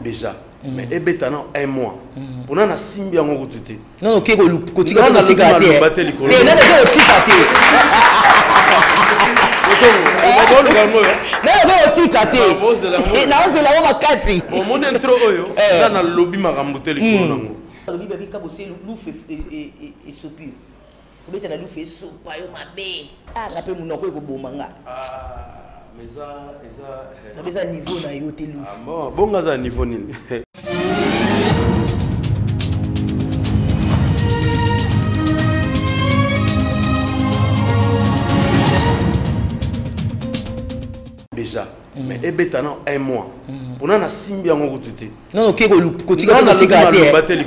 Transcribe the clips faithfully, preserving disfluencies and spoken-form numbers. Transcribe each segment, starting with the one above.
déjà. Mais et bétana un mois. Pour nous, on a simbi en gros tout. Non, non, qui continue à nous tirer. Mais non, non, tu mais ça, ça. Mais ça niveau na yo te louf. Ah bon, bon gaza niveau nini. Déjà. Mais et bétana un mois. Pour nous, on a simbi en gros tout. Non, non, qui continue à nous tirer. Mais non, non, tu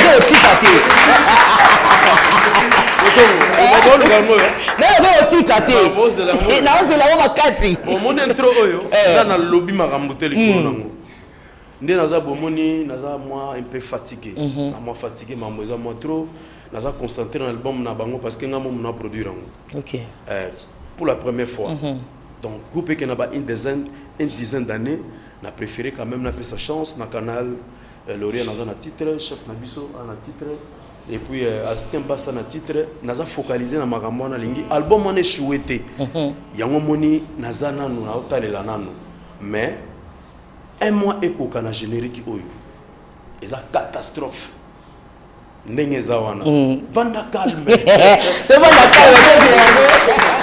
non, non, tu kate. Et là, c'est là où ma casse. Au monde intro oyo, là na lobby maramboté les nango. Ndé naza bomoni, naza moi un peu fatigué. Na moi fatigué, ma moi moi trop. Naza concentré dans l'album na bango parce que ngamo mona produire nango. OK. Euh, pour la première fois. Donc groupe qui n'a pas une dizaine une dizaine d'années, n'a préféré quand même n'a pas sa chance na canal Laurien naza na titre, chef Nabiso na titre. Et puis à ce qu'on passe na titre, naza focalisé na makambo na lingi album on est chouetté. Yango moni naza nanu na otalela nanu. Mais un mois écho kana générique oyo. Eza catastrophe. Ndenge za wana. Vanda calme. Te vanda calme.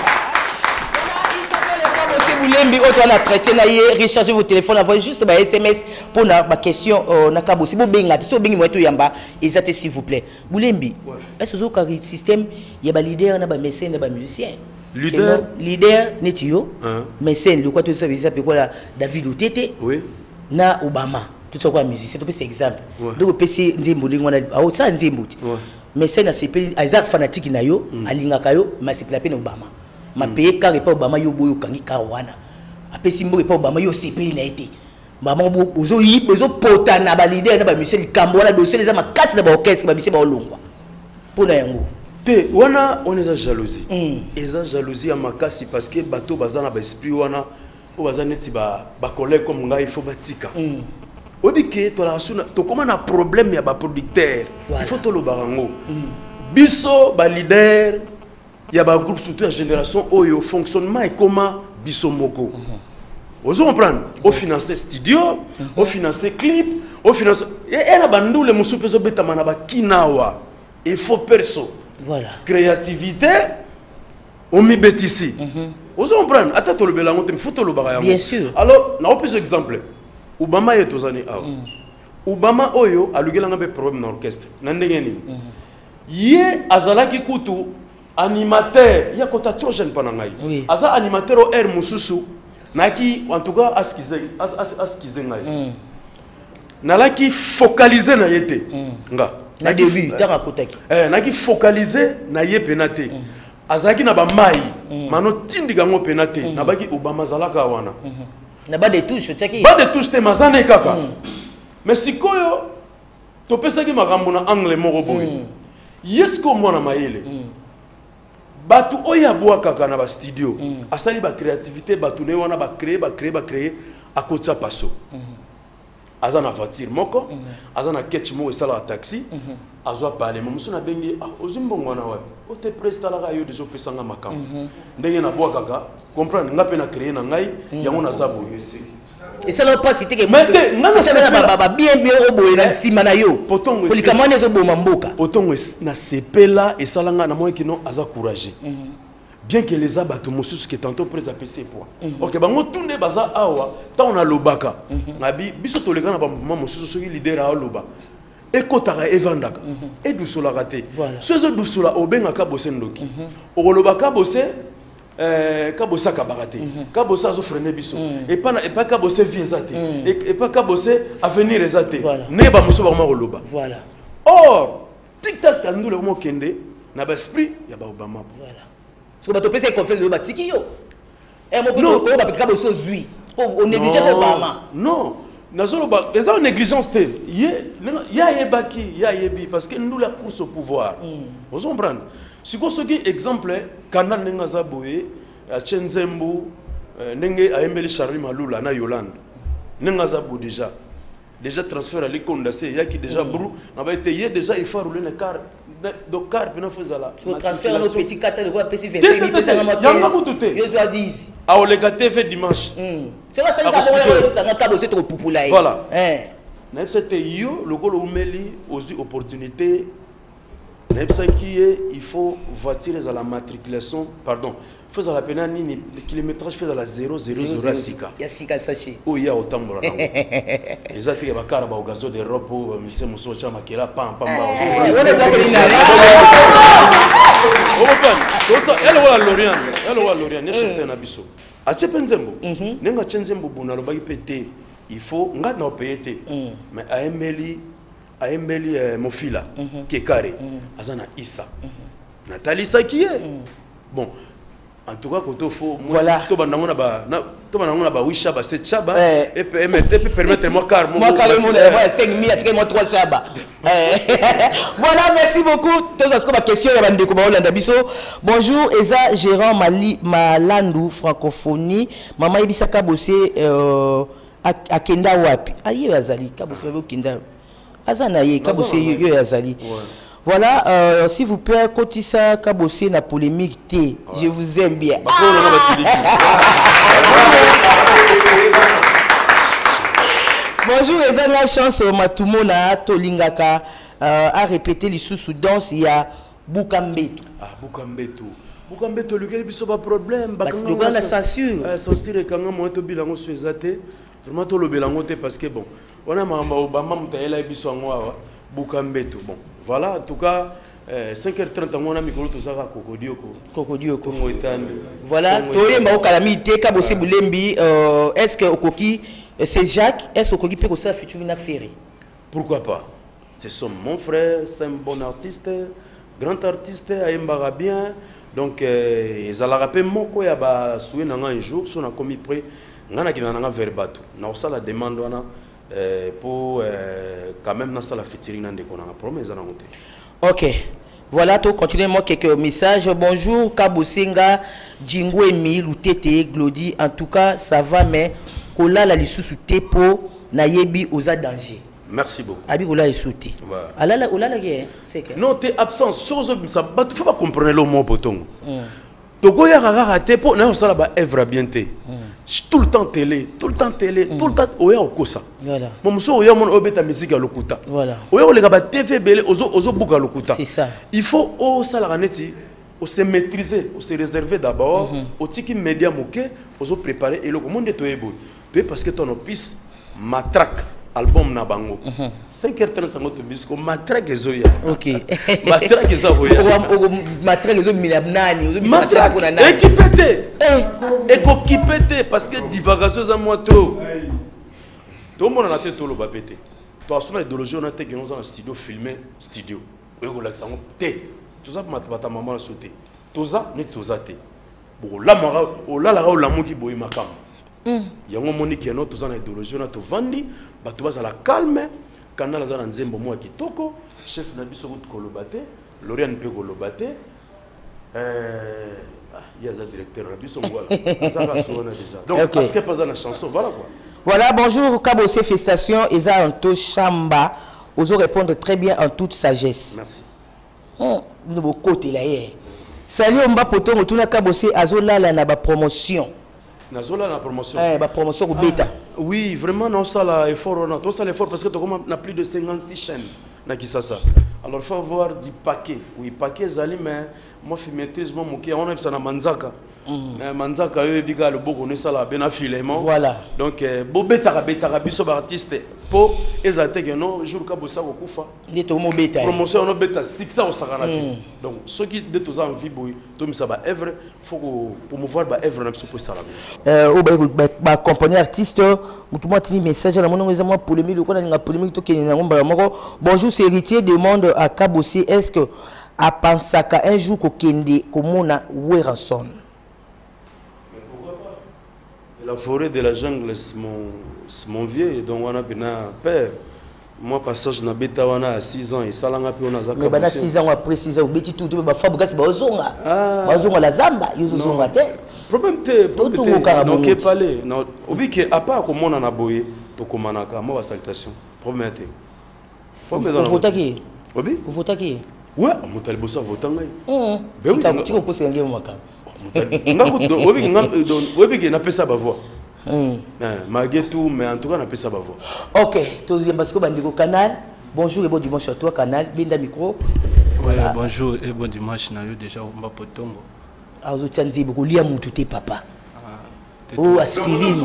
Boulembi auto na traité na ye recharger vos téléphones envoyer juste ba S M S pour na ba question na kabo si bo benga so bengi moto yamba ezate s'il vous plaît Boulembi est-ce que zo système ya ba leader na ba mécène na ba musicien leader leader netio mécène le quoi tout ça ça peut quoi David Otete oui na Obama tout ça quoi musicien to c'est exemple donc P C nzembo ndingo na au ça nzembo mécène na C P Isaac fanatique na yo alingaka yo mais c'est la peine Obama ma paye car pas Obama yo boyo kangi kawana apé simbo pas Obama yo C P na été maman bo ozo yi bezo pota na ba leader na ba Michel Kambo na dossier les ama casse na ba orchestre ba Michel ba olongwa pour na yango te wana on est jalousie eza jalousie à makasi parce que bato bazana ba esprit wana o bazana ti ba ba collègue comme nga il faut batika on dit que to la suna to comment na problème ya ba producteur il faut to lo barango biso ba leader il y a un groupe surtout la génération oyo fonctionnement et comment bisomoko. Vous comprenez? Au financer studio, au financer clip, au financer et la bandou le musu peso beta manaba kinawa il faut perso. Voilà. Créativité on mi betisi. Vous comprenez? Attends to le belango te faut to le bagaya. Bien sûr. Alors, na opus exemple. Obama est aux années avant. Obama oyo a lugela ngabé problème dans l'orchestre. Nandengeni. Yé azalaki kutu animateur, il y a quand trop jeune pendant ngai. Asa animateur au air mususu, naki en tout cas askize as askize ngai. Nalaki focaliser na yete. Nga. Na début, tanga kotaki. Eh, naki focaliser na ye penate. Azaki na ba mai, mano tindi gango penate, na baki Obama zalaka wana. Na ba de touche, tchaki. Ba de touche te mazane kaka. Mais sikoyo to pesa ki makambo na angle moko boy. Yesko mwana mayele. Batu oya boa kaka na ba studio asali ba créativité batu ne wana ba créer ba créer ba créer à côté ça passo azana voiture moko azana ketch mo esala taxi azwa parler musu na bengi ozimbo ngwana wa o te presta la yo dezo pesanga makam ndenge na boa kaka comprendre nga pe na créer na ngai yango na zabo et ça n'a pas cité que mais ngana ça na ba bien bien oboye na sima na yo potongo polikamane zo boma mboka potongo na sepela et salanga na moi qui non aza courageux bien que les abato mosusu qui tantôt près à P C point OK bango tunde baza awa ta on a lobaka ngabi biso to leka na ba mouvement mosusu soki leader a loba et kotaka evandaka et dousola raté ce zo dousola obenga ka bosendoki o lobaka bosse euh kabosa kabarate kabosa zo freiner biso et pas et pas kabosa viezate et pas kabosa avenir ezate ne ba muso ba ma koloba voilà or tic tac kandu le mo kende na ba esprit ya ba Obama voilà parce que ba to pesa confiance de ba tiki yo et mo ko ko ba kabosa zui on néglige Obama non nazolo ba les en négligence te ye ya yebaki ya yebi parce que nous la course au pouvoir vous comprenez. Si vous avez un exemple, Canal Nengazaboé, à Tchenzembo, Nenge a Emeli Charlie Maloula, na Yolande. Nengazabo déjà. déjà transfert à l'écondacé il y a qui déjà brou n'a pas été hier déjà il faut rouler le car donc car puis on fait ça là le transfert nos petits quatre de quoi P C vingt-cinq mille ça m'a quinze yo soit dix ah on les gâté fait dimanche c'est pas ça que ça n'a pas aussi trop populaire voilà hein c'était yo le golo umeli aussi opportunité ça qui est il faut voiture à la matriculation pardon faut à la peine ni le kilométrage fait à la zéro zéro zéro sika ya sika sachi oh ya autant bon là exactement ba car ba gazo de ropo mise muso chama kela pam pam ba on est pas que il oh bon elle wala Lorient elle wala Lorient ne certain abiso a tshepenzembo nenga tshenzembo bona lo ba ipete il faut nga na payer mais a emeli a emeli mon fils là qui est carré azana Issa Nathalie ça qui est bon en tout cas quand il faut voilà to bandango na ba to bandango na ba wisha ba sept chaba et peut permettre moi car moi car moi cinq mille à moi trois chaba voilà merci beaucoup tous ce que ma question ya bande ko ba Hollande biso bonjour Eza gérant Mali Malandu francophonie mama ibisaka bossé euh akenda wapi ayi azali kabosé okenda azana ye kabosé yo azali voilà, euh, s'il vous plaît, Kotissa Kabosé na polémique T. Je vous aime bien. Bonjour, les amis, la chance, Matumona, Tolingaka, euh, a répété les sous-sous danse, il y a Boukambeto. Ah, Boukambeto. Boukambeto, le gars, il n'y a pas de problème. Parce que le gars, la censure. Censure, quand on a un bilan sur les athées, vraiment, tout le bilan, parce que bon, on a Mamba Obama, Mtaela, Bissoa, Boukambeto. Bon. Voilà, en tout cas, euh, cinq heures trente, on a mis tout ça à Cocodioko. Cocodioko. Voilà, Toye Mao Calamité, Kabosé Boulembi, est-ce que Okoki, c'est Jacques, est-ce que Okoki peut que ça futur une affaire? Pourquoi pas? C'est son mon frère, c'est un bon artiste, grand artiste, Aïmbara bien. Donc, ils allaient rappeler mon quoi, il y a un jour, si on a commis près, on a un verbato. On a la demande. Euh, pour euh, quand même dans la featuring qu'on a promis. Ok, voilà, tu continues moi quelques messages. Bonjour Kabosenga, Djingo Emi, Loutete, Glody. En tout cas, ça va, mais Kola la lisusu tepo na yebi oza danger. Merci beaucoup. Abi Kola lisuti. Ala la Ola la guerre, c'est que. Non, t'es absent. Ça, faut pas comprendre le mot poton. Toko ya rara tepo na osala ba œuvre bien té. Tout le temps télé, tout le temps télé, tout le temps oya okosa. Voilà. Mon monsieur oya mon obeta musique à lokuta. Voilà. Oya olega ba T V belé ozo ozo buka lokuta. C'est ça. Il faut au sala neti, o se maîtriser, o se réserver d'abord, au tiki média moké, ozo préparer et le monde to ebo. Tu parce que ton opus matraque album na bango. cinq heures trente sango to bisco matraque ezoya. OK. Matraque ezoya. Matraque ezo milabnani, ozo matraque pour nani. Équipé. Et équipé parce que divagation za moi trop. Tout le monde a tête tout le bapété. Toi son idéologie on a tête que nous dans studio filmer studio. Et on l'accent té. Tout ça pour ta maman sauter. Tout ça ni tout ça té. Bon là mara o là la o la mo ki boyi makam. Yango moni ki no tout ça na idéologie on a to vandi. Bato baza la calme quand on a la nzembo moi kitoko chef na biso ko kolobate Lorient pe kolobate euh il y a un directeur na biso ngwala ça va sonner déjà donc parce que pas dans la chanson voilà quoi. Voilà, bonjour Kabosé Festation Eza Anto Chamba oso répondre très bien en toute sagesse. Merci. Oh, nous beau côté là hier. Salut Mba poto mutuna Kabosé azola la na ba promotion. Nazola la promotion. Eh, bah promotion au bêta. Oui, vraiment, non, ça là, effort, on a tout ça l'effort parce que tu as plus de cinquante-six chaînes. Alors, il faut avoir du paquet. Oui, paquet, Zali, mais moi, je maîtrise mon moquet. On a ça dans Manzaka. Manzaka, il y a le beau qu'on est ça là, ben affilément. Voilà. Donc, bobeta, beta, biso artiste. Pour les attaques, non, jour où ça au Koufa. Il est au mot bêta. Promotion, on a bêta, six cents au Sarana. Donc, ceux qui de tous en vie, tout ça va œuvre, faut promouvoir ba œuvre dans ce pour ça là. Euh, bah compagnie artiste, tout moi tini message là, mon raisonnement polémique, quoi, la polémique tout qui est dans bonjour, c'est héritier demande à Kabosé, est-ce que à Pansaka un jour qu'au Kende, comme on a Weranson. La forêt de la jungle, c'est mon, mon vieux, donc on a bien père. Moi, passage na beta wana à six ans et ça l'a appris on a zaka. Mais six ans après six ans, beti tout, ba fa bukas ba ozonga. Ba ozonga la zamba, yuzo zonga te. Problème te, problème te. Donc que parler, non, obi que à part comme on en a boyé, to komanaka, moi salutation. Problème te. Vous votez qui? Oui. Vous votez qui? Ouais, on t'a le bossa votant ngai. Hum. Ben oui. Tu comprends c'est un game makam. Ngako obi ngam obi ki na pesa ba voix. Hum. Malgré tout, mais en tout cas na pesa ba voix. OK, to parce que bandiko canal. Bonjour et bon dimanche à toi canal. Binda micro. Voilà. Bonjour et bon dimanche na yo déjà on va potongo. Ah vous tianzi beaucoup lia mutu te papa. Oh aspirine.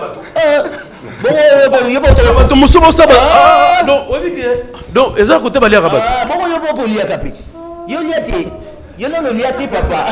Bon bon yo pas to musubo saba. Non, obi ki. Donc eza côté ba lia rabat. Ah bon yo pas lia kapit. Yo lia te. Yo non lia te papa.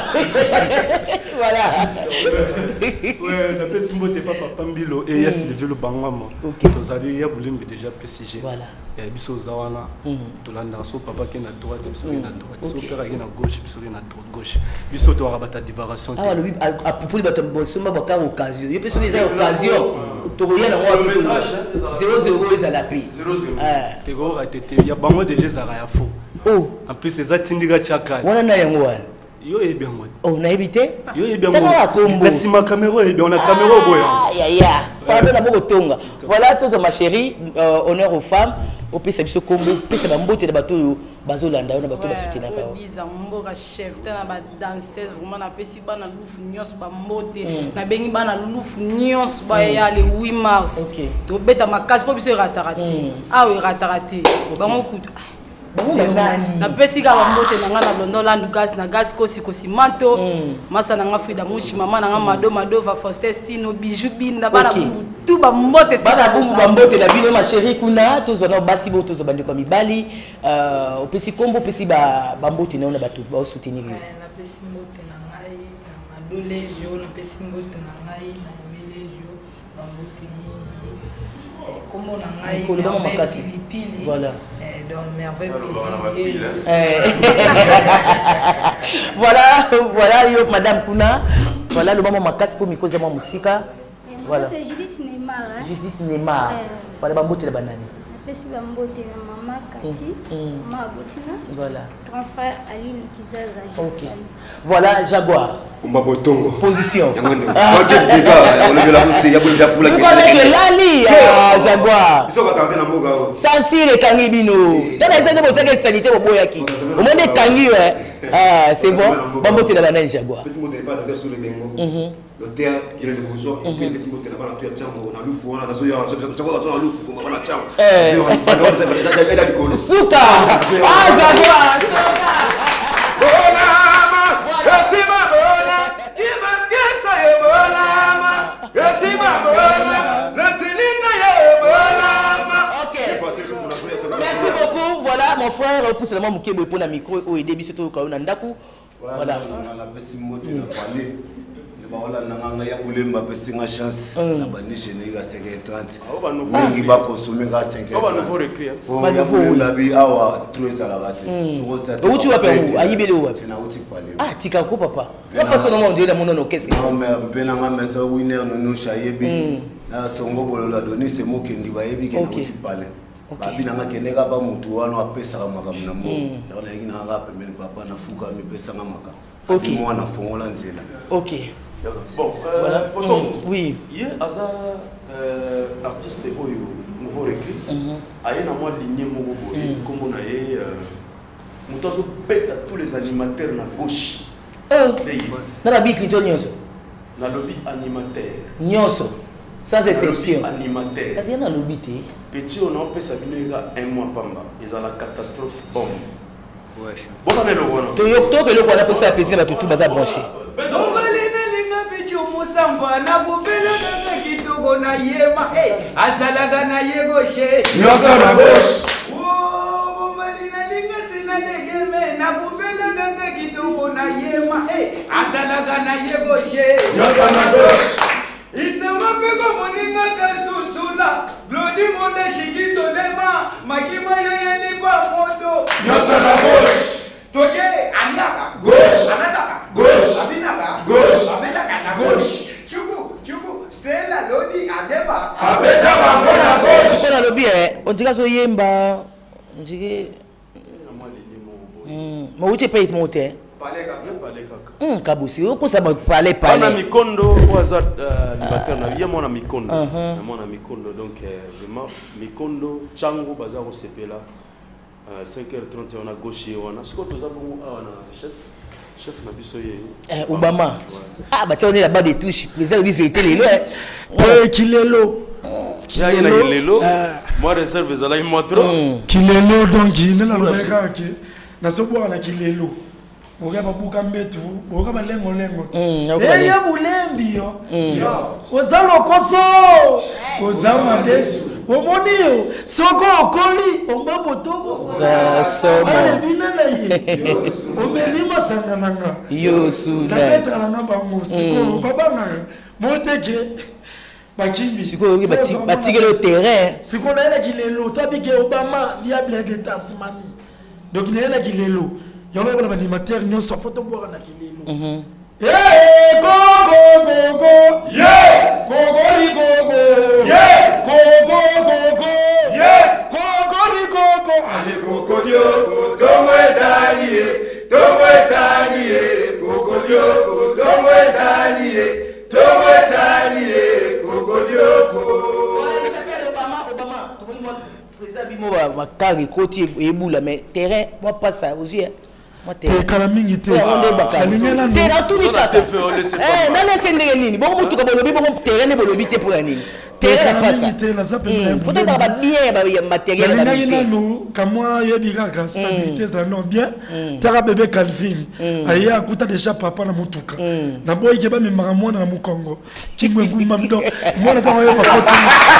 Voilà. Ouais, la Pessimbo t'es pas papa Mbilo et il y a Sylvie le Bangama. OK. Tous allez, il y a Boulimbe déjà P C G. Voilà. Il y a Bisso Zawana. Tout l'an so papa qui est à droite, Bisso qui est à droite. So père qui est à gauche, Bisso qui est à gauche. Bisso doit rabattre la diversion. Ah oui, à propos de bateau bon suma baka occasion. Il peut se les occasion. To rien na moi zéro zéro ils à la paix. zéro zéro. Ah. T'es gros à tête, il y a bango déjà Zara faux. Oh. En plus c'est ça Tindiga Chaka. Wana na yango wana. Yo est bien moi. Oh, on a évité? Yo est bien moi. La sima caméra est bien, on a caméra au boya. Ya ya. Pardon na boko tonga. Voilà tous ma chérie, euh, honneur aux femmes. Au pays ça biso Congo, pays ça bambote de bateau bazo landa na bateau ba soutenir ka. Biza mboka chef tana ba danseuse vraiment na pesi bana lufu nyos ba mbote na bengi bana lufu nyos ba ya le huit mars. To beta makasi po biso ratarati. Ah oui ratarati. Ba ngokuta. Na pesi ka bambote na nga na London land gas na gas kosi kosi manto masa na nga Frida Mushi mama na nga Mado Mado va Faustino bijou binda bana tout bambote bana bumu bambote la bino ma chérie kuna tozona basi bo tozo bande kwa mibali euh opesi kombo pesi ba bambote na ona batu ba soutenir na pesi mbote na ngai na Madole jo na pesi mbote na ngai na Emile jo bambote ni kombo na ngai ko le ba makasi voilà voilà, voilà, yo, Madame Kuna. Voilà le moment macasse pour Mikoza Moussika. Voilà. C'est Judith Neymar. Hein? Judith Neymar. Euh... Voilà, bambote la banane. Merci bambote la maman Cathy, maman Abotina. Voilà. Grand frère Aline Kizaza. Ok. Voilà, Jaguar. Mabotongo. Position. On a la route, il y a beaucoup de foule. Vous avez de l'ali, Jaguar. Ils sont attendus dans Moga. Sansi le Tangi Bino. Tu as essayé de poser la sanité au Boyaki. Au moins des Tangi, ah, c'est bon. Bambote la banane, Jaguar. Le terre, il est le bourgeois, et puis les symboles de la banane, tu as on a l'ouf, on a la soya, on a l'ouf, on a la cham. Eh, Souka. Ah, Jaguar. Bolama, Yassima Bola, Kimasketa Bolama, Yassima Bola, Natilina Bolama. Ok. Merci beaucoup. Voilà, mon frère, pour seulement Moukébé pour la micro, ou aider Bissoto Kaonandaku. Voilà. La Pessimbote n'a parlé. Voilà, nanga ya bulemba pesinga chance na banishe ne ga cinq heures trente mingi ba consommer ga cinq heures trente nouveau recréer ba nouveau la bi awa trois à la rate soko ça où tu vas perdre ayibele wapi na uti pale ah tika ko papa la façon dont on dit la mono qu'est-ce que non mais bena nga meso winner no no shayebi na songo bolola doni se mo kendi ba yebi ke na uti pale ba bina nga kene ga ba mutu wana apesa ga makam na mo na yiki na ga pemeli papa na fuka mi pesa nga makam OK mo na fongola nzela OK. Bon, euh, voilà. Autant, mmh. Oui. Hier, Aza, euh, artiste Oyo, nouveau recrue, a eu moi ligné mon comme on a eu, nous avons bête à tous les animateurs na gauche. Oh. Dans la bille Clinton Nyonso. Dans le lobby animateur. Nyonso. Sans exception. Animateur. Parce qu'il y a un lobby. Petit, on a fait ça un mois pamba. Ils ont la catastrophe bombe. Ouais. Bon, on est le one. Tu es octobre et le quoi on a fait ça à Pessin, tout tout bazar branché. Musamba na kufela kaka kitoko na yema eh azalaga na yegoshe nyosa na gauche oh bombali na linga sina degeme na kufela kaka kitoko na yema eh azalaga na yegoshe nyosa na gauche isema peko moninga kasusula blodi monde shikito lema makima yeye ni pa moto nyosa na gauche toke aniaka gauche anataka gauche abinaka gauche abetaka na gauche chuku chuku Stella Lodi adeba abeta bango na gauche on a lobby eh on dirait so yemba on dirait hmm mais où tu payes monter Hum, Kabossi, on ça va parler parler. On a Mikondo, au hasard, animateur, on a bien mon Mikondo. Mon Mikondo, donc vraiment Mikondo, Tchango, Bazar au C P là. cinq heures trente, on a gauche et on a. Ce que nous avons, on a chef. Chef Nabisoye. Obama. Ah, bah tu on est là-bas des touches. Président, lui fait les lois. Eh, Kilelo. Kilelo. Moi, réserve, vous allez me montrer. Kilelo, donc, il est là, le mec, qui n'a pas boire la Kilelo. On va pas bouger mettre, on va pas lengo lengo. Eh, ya bulembi yo. Ozalo koso. Ozama desu. Omonio, soko okoli, omba botogo. Za somo. Omelima sangananga. Yosu. Na metra na bango, siko babanga. Moteke. Bakimbi. Siko bati bati le terrain. Siko na ela kilelo, tabi ke Obama diable de Tasmanie. Donc na ela kilelo. Yolo bana animateur nyonso photo boka na kilelo. Hey, go go go go. Yes. Go go li go go. Yes. Go go go go. Yes. Go go li go go. Ale go go dio go tomo etanie. Tomo etanie. Go go dio go tomo etanie. Tomo etanie. Go go dio go. Voilà, il s'appelle Obama, Obama. Tu vois moi président bimo ba kari koti ebula mais terrain moi pas ça aux yeux. Te kalamingi te alingela no te na tout vita eh na laisse ndenge nini bon mutu ka bolobi bon terrain ne bolobi te pour nini terrain pas ça te la zape na faut pas ba bien ba matériel na musique no kamwa yebi ka stabilité ça non bien tera bébé Calvin aya akuta déjà papa na mutuka na boy ke ba memaka mwana na mukongo kingwe nguma mdo mwana tawa yo bakoti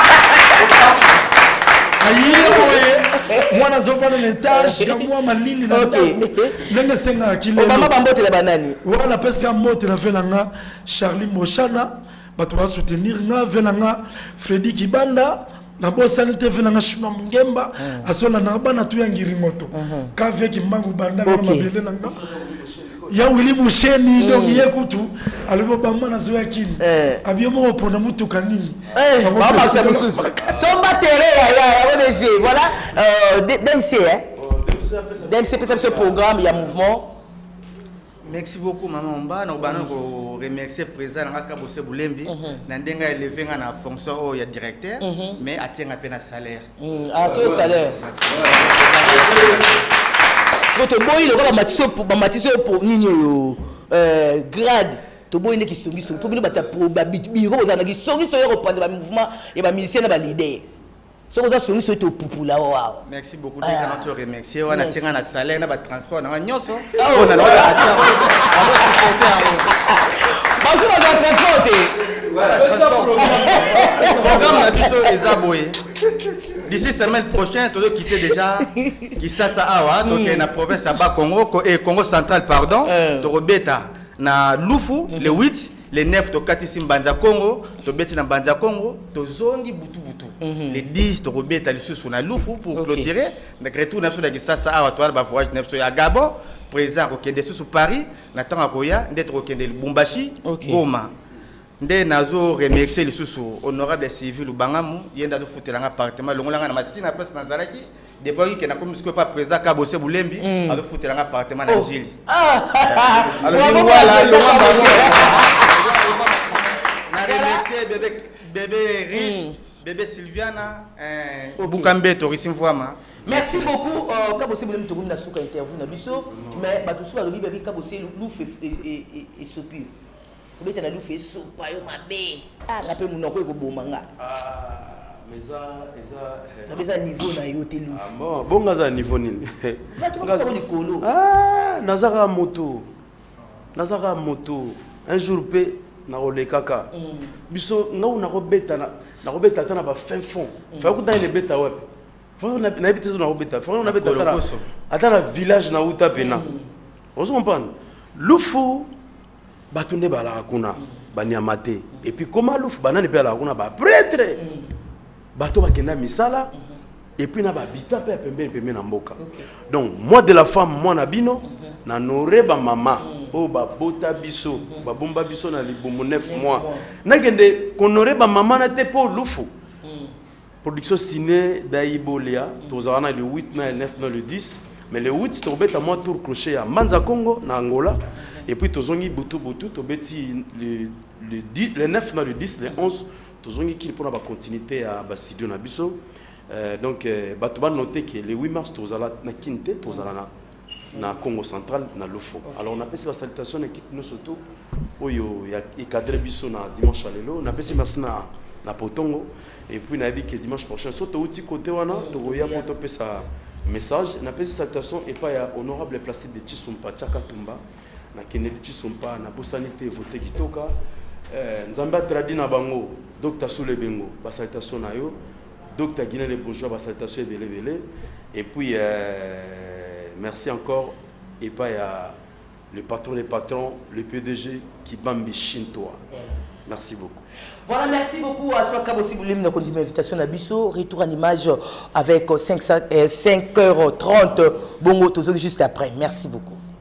ayi boye mwana zovana l'étage kamwa malili na ndako ndenge senga akile mama bambote la banani wana pesa mote na velanga Charlie Moshana bato ba soutenir nga velanga Freddy Kibanda na bosani te velanga Shuma Mungemba asola na bana tu yangiri moto ka veki mangu banda na mabele nanga ya Willy Musheni donc yekutu alibo bamba na zoya kini abiyo mo pona mutu kanini eh baba c'est mususu somba terre ya ya ya O D G voilà euh D M C hein D M C peut ce programme il y a mouvement. Merci beaucoup maman Mba na bana ko remercier président na Kabossi Bulembi na ndenga élevé na fonction o ya directeur mais atenga pe na salaire ah tu salaire votre boy le ba matiso ba matiso pour nini yo euh grade to boy ne ki songi so pour bata probabilité biro za na ki songi so yo reprendre ba mouvement et ba musicien na ba leader so za songi so to pupula wa merci beaucoup de quand tu remercier wana tenga na salaire na ba transport na nyoso on a la atia on va supporter ba so ba transporter voilà programme na biso ezaboye. D'ici semaine prochaine, tu dois quitter déjà Kisasa Awa, donc na province à Congo et Congo central pardon, tu rebeta na Lufu le huit, le neuf to Katisi Mbanza Congo, tu beti na Mbanza Congo, tu zongi butu butu. Le dix tu rebeta le sous na Lufu pour clôturer, na retour na sur Kisasa Awa toi ba voyage neuf sur Gabon, présent au Kende sous Paris, na tanga koya d'être au Kende Lubumbashi, Goma. Nde nazo remercier les sous honorable civil Bangamu yenda do futelanga appartement longolanga na masina place nazaraki depuis que na comme ce que pas président Kabossi Bulembi a do futelanga appartement na Gilles ah alors voilà le na remercier bébé bébé riche bébé Sylviana euh Bukambe Torisim Voama. Merci beaucoup Kabossi Bulembi to na suka interview na biso mais ba to suka lobi bébé Kabossi louf et et sopi vous êtes allé faire soupe yo mabe ah rappel mon ko ko bomanga ah mais ça ça na beza niveau na yo te louf ah bon bon ngaza niveau nini ngaza ni kolo ah nazaka moto nazaka moto un jour pe na ole kaka biso ngau na robeta na na robeta tana ba fin fond fa ku tana beta web fa na na beta na robeta fa na beta tana atana village na uta pena on se comprend lufu batunde bala kuna banyamate et puis comment lufu banane pe la kuna ba prêtre bato bakenda misala et puis na ba bita pe pembeni pembeni na mboka donc moi de la femme moi na bino na nore ba mama o ba bota biso ba bomba biso na libumu neuf mois na kende konore ba mama na te po lufu production ciné d'Aibolia tozana le huit na le neuf na le dix mais le huit tobeta moi tour crochet à Manza Congo na Angola et puis tozongi butu butu tobeti le le dix le neuf na le dix le onze tozongi qui pour la continuité à Bastudio na biso euh, donc euh, bato ba noter que le huit mars tozala na Kinte tozala na na Congo central na Lofo. Alors on a passé la salutation équipe nous surtout oyo ya cadre biso na dimanche lelo on a passé merci na na Potongo et puis na dit que dimanche prochain surtout outi côté wana to ya poto pesa message na passé salutation et pas ya honorable Placide de Chisumpa Chaka Tumba na Kennedy Chisumpa na bosanité voter kitoka euh nzamba tradi na bango docteur Soule Bengo ba salutation na yo docteur Guiné les bourgeois ba salutation belé belé et puis euh merci encore et pas à le patron des patrons, le P D G qui bambi Shintoa. Merci beaucoup. Voilà, merci beaucoup à toi Kabosi Boulim de continuer l'invitation à Bisso. Retour en image avec cinq heures trente. Bongo, tout juste après. Merci beaucoup.